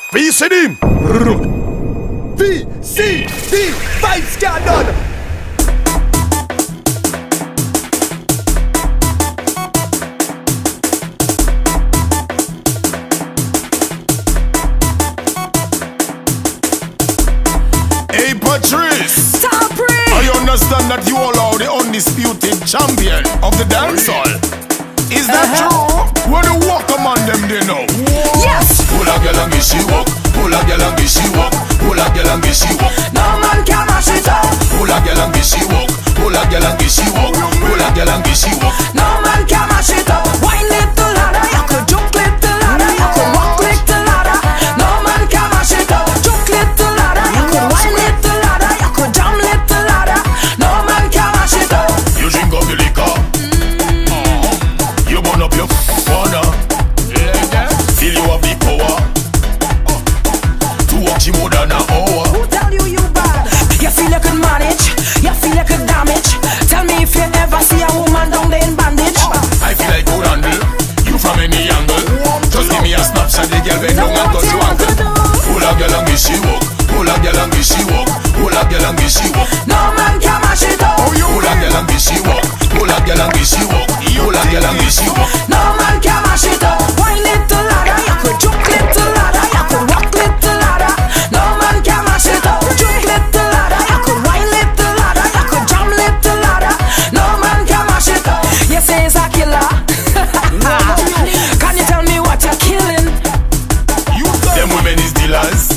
VCD! VCD! Vibes get done! Hey Patrice! I understand that you all are the undisputed champion of the dancehall. Is that true? When you walk among them, they know. Yes! Pull a girl and she walk. Pull a girl and she walk. Pull a girl and she walk. No man can mash it up. Pull a girl and she walk. Pull a girl and she walk. Pull a girl and she walk. No man can mash it up. Wine little ladder, you could jump little ladder, you could walk little ladder. No man can mash it up. Jump little ladder, you could wine little ladder, you could jump little ladder. No man can mash it up. You drink up the liquor. You burn up your corner. Feel you have the power to watch you more than an hour. Who tell you you bad? You feel you could manage, you feel you could damage. Tell me if you ever see a woman down there in bandage. I feel like good handle you from any angle. Just give me a snapshot, the girl bend down and touch your ankle. Pull a girl and she walk. Pull a girl and she walk. Pull a girl and she walk. No man can mash it up. Pull a girl and she walk. Pull a girl and she walk. Pull a girl and she walk. No man can mash it up. Wine little ladder, you could jump little ladder, you could walk little ladder. No man can mash it up. Jump little ladder, you could wine little ladder, you could jump little ladder. No man can mash it up. You say it's a killer. Can you tell me what you're killing? Them women is dealers.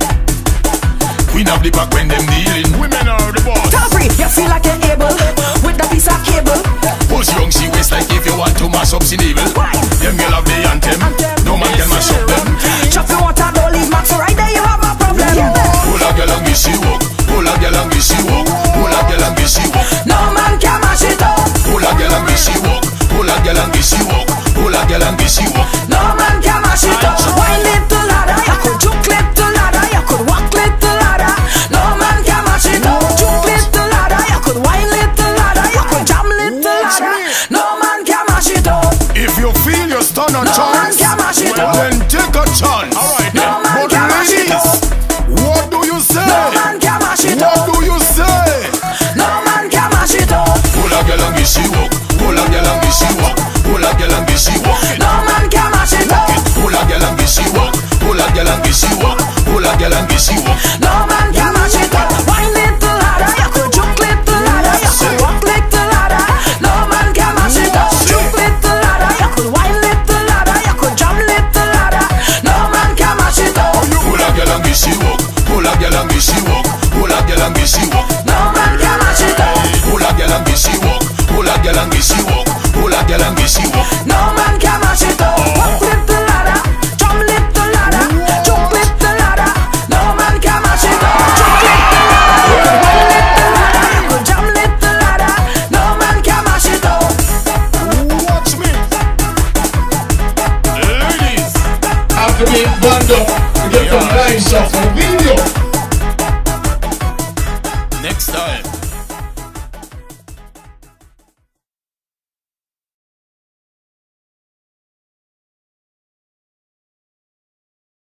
Queen of the pack when them dealing. Women are the boss. Tabri, you feel like you're able with the piece of cable. Push young she waist like if you want to mash up sin evil. Them girl have the anthem. No man can mash up them. Chop the water, don't leave marks, so right there you have a problem. Pull a girl and she walk. Pull a girl and she walk. Pull a girl and she walk. No man can mash it up. Pull a girl and she walk. Pull a girl and she walk. Pull a girl and she walk. No man can mash it up. Wine little ladder, you could jump little ladder, you could walk little ladder. No man can mash it up. Jump little ladder, you could wine little ladder, you could jam little ladder. No man can mash it up. If you feel you're stunned on No man chance, can mash it up. then take a chance. Alright then. No man But can mash it ladies, up. what do you say? No man can mash it What up. do you say? No man can mash it up. Pull a girl and she walk. Pull a girl and she walk. Pull a girl and she walk. No man can mash it up. Pull a girl and she walk. Pull a girl and she walk. Pull a girl and she walk. No man can mash it up. Wine little ladder, you could jump little ladder, you could walk little ladder. No man can mash it up. Jump little ladder, you could wine little ladder, you could jump little ladder. No man can mash it up. Pull a girl and she walk. Pull a girl and she walk. Pull a girl and she walk. No man can mash it up. Pull a girl and she walk. Pull a girl and she walk. Pull a girl and she walk. No